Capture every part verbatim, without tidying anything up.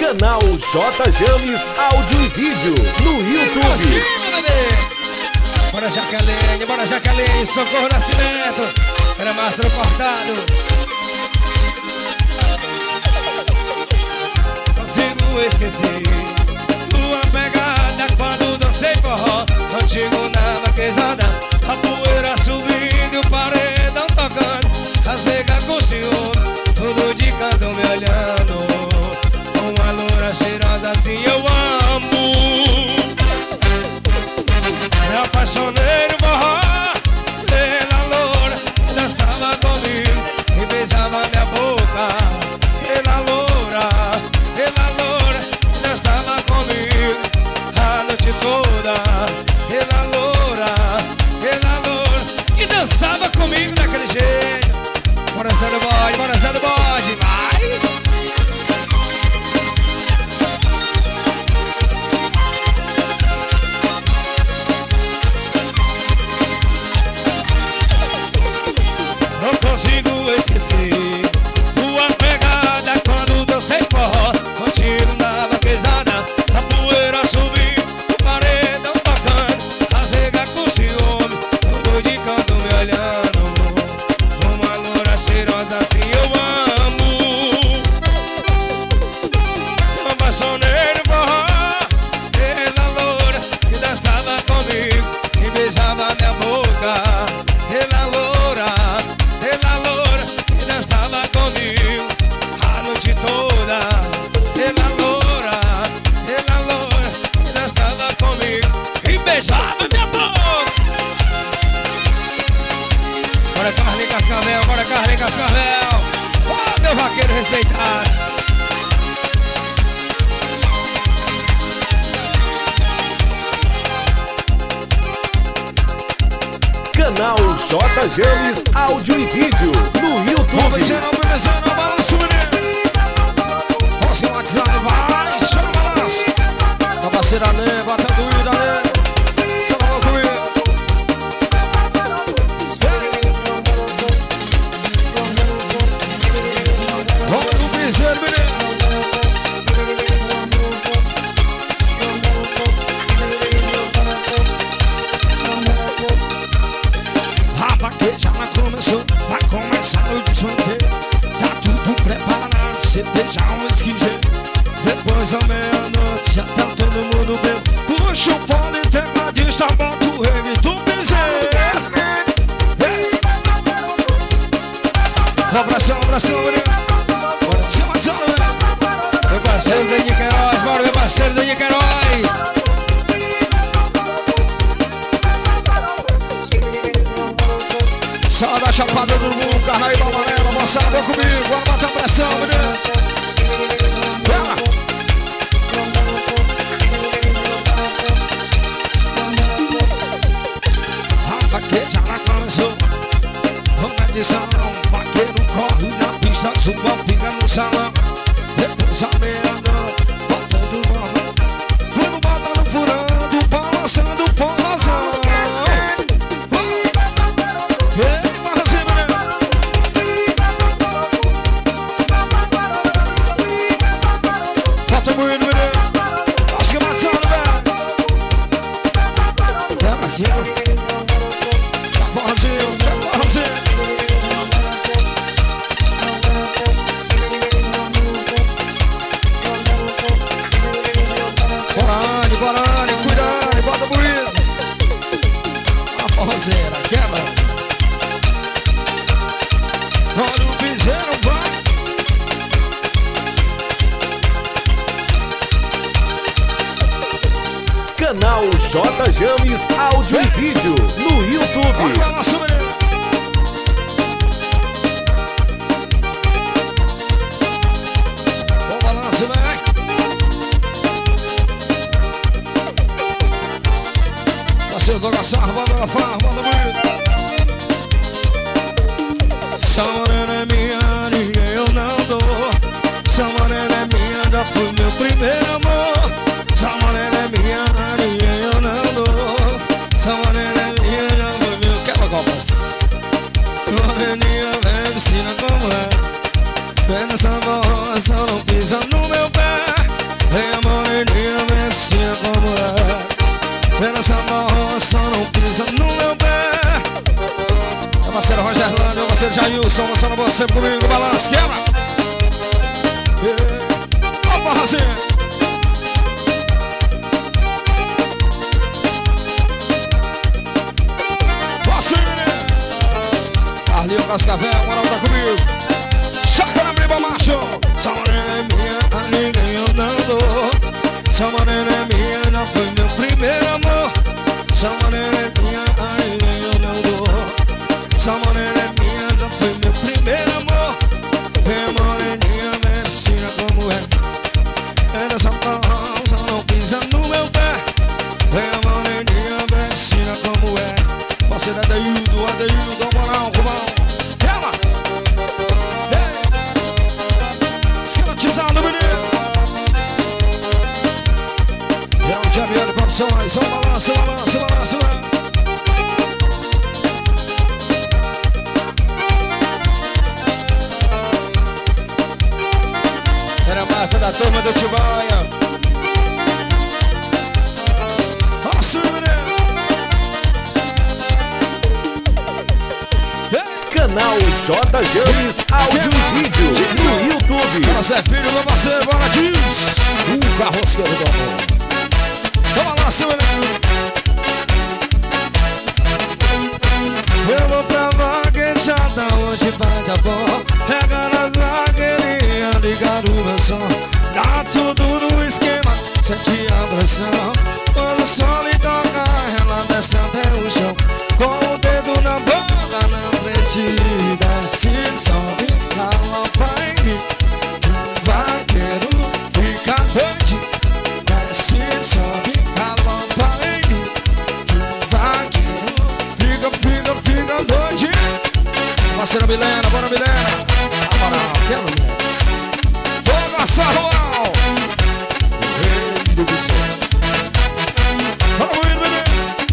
Canal J James Áudio e Vídeo no YouTube. Bora Jacaline, bora Jacaline, Socorro Nascimento, era Márcio Cortado. Consigo esquecer tua pegada quando dancei forró contigo na vaquejada, a poeira subindo, o paredão tocando, as negas com ciúme, tudo de canto me olhando. Uma loura cheirosa assim eu amo. Me apaixonei no forró pela loura que dançava comigo e beijava minha boca. Pela loura, pela loura que dançava comigo a noite toda. Pela loura, pela loura que dançava comigo daquele jeito. Bora Zé do Bode, bora Zé do Bode, vai! Não consigo esquecer tua pegada quando dancei forró contigo na vaquejada, a poeira subindo, o paredão tocando, as negas com ciúme, tudo de canto me olhando. Uma loura cheirosa assim eu amo. Me apaixonei no forró pela loura que dançava comigo e beijava minha boca. Pela loura, pela loura que dançava comigo a noite toda. Pela loura, pela loura que dançava comigo e beijava minha boca. Bora Carlinhos Cascavel, bora Carlinhos Cascavel, ó meu vaqueiro respeitado. Canal J James Áudio e Vídeo no YouTube. Vamos ver, vamos ver, não balança o menino. Vamos no WhatsApp, vai, chama o balanço. Tá parceira Lê, bota doída Lê, salva comigo. Vamos no piseiro, menino. A vaquejada começou, vai começar o desmanteiro. Tá tudo preparado, cê deixa um esquinjeiro. Depois da meia-noite já tá todo mundo bem. Puxa o fone, tecladista, bota o reggae do piseiro. Abração, abração, menino. Bora, se abração, menino. Meu parceiro Dani Queiroz, bora meu parceiro Dani Queiroz. Só da chapada do mundo, Carnaíba amarela, moçada, vem comigo, bora bater a pressão, menino. Bora! A vaquejada começou, organização, vaqueiro corre na pista, suba, pinga no salão. Depois a meia-noite, botando o morrão, vamos botando, furando, balançando o forrozão. Borane, Borane, cuidado, bota bonito. A forrozeira, quebra. Olha o piseiro, vai. Canal J James Áudio e Vídeo no YouTube. Olha o balanço, menino. O balanço, vem. Parceiro do Agaçar, banda da farra, banda bonita. Essa morena é minha, ninguém eu não dou. Essa morena é minha, já foi meu primeiro amor. Essa morena é minha, ninguém eu não dou. Essa morena é minha, já foi meu quebra-copas. Moreninha, vem, me ensina como é. Vem nessa voz, só não pisa no meu pé. parceiro Rogerlândia, meu parceiro Jailson, mostrando você comigo, balanço, quebra. Opa, Razinha. Posso ir, menino? Carlinho Cascavel, agora tá comigo. Chácara Briba Macho. Essa morena é minha, a ninguém eu não dou. Essa morena é minha, não foi meu primeiro amor. Essa morena é minha, a ninguém eu não dou. Essa morena é minha, não foi meu primeiro amor. Vem moreninha, me ensina como é. É dessa porra, só não pisa no meu pé. Vem moreninha, me ensina como é. Parceiro Adeildo, Adeildo, moral, moral. Ela! Esquematizado, menino! É o Javier de Produções, só balança, balança, balança, balança. Era a massa da turma do Tibaia. Nossa, menino! Canal J James Áudio e Vídeo no YouTube. Bora ser filho, meu parceiro, bora diz. O carrosqueiro do amor. Vamos lá, seu menino. Eu vou pra vaquejada, hoje vai dar bom. Pega nas vaqueirinhas, ligar o meu som. Dá tudo no esquema, sente a pressão. Quando o sol lhe toca, ela desce até o chão. Com o dedo na boca, na frente, desce, sobe, galopa em mim. Vaqueiro fica doido, desce, sobe, galopa em mim. Vaqueiro fica, fica, fica doido. Parceira Milena, bora Milena. A moral, quero Milena. Vamos assar o mal. Rei do Vicente. Vamos ir, menino.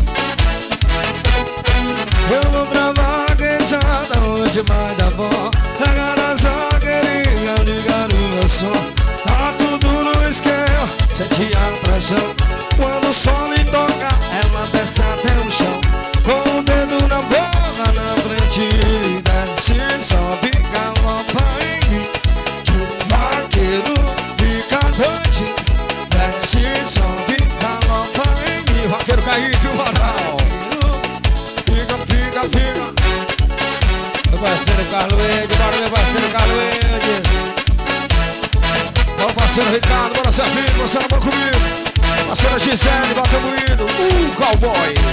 Eu vou pra vaquejada, hoje vai dar bom. Pegar as vaqueirinhas, ligar o meu som. Tá tudo no esquema, sente a pressão. Quando o sol lhe toca, ela desce até o chão. Com o dedo na boca, na frente, desce, sobe, galopa em mim. Que o vaqueiro fica doido, desce, sobe, galopa em mim. Vaqueiro Kaique, o moral. Fica, fica, fica. Meu parceiro Carlos Ed, bora meu parceiro Carlos Ed. Bora parceiro Ricardo, bora ser filho, você não vai comigo. Parceira Gisele, bate o moído, o cowboy.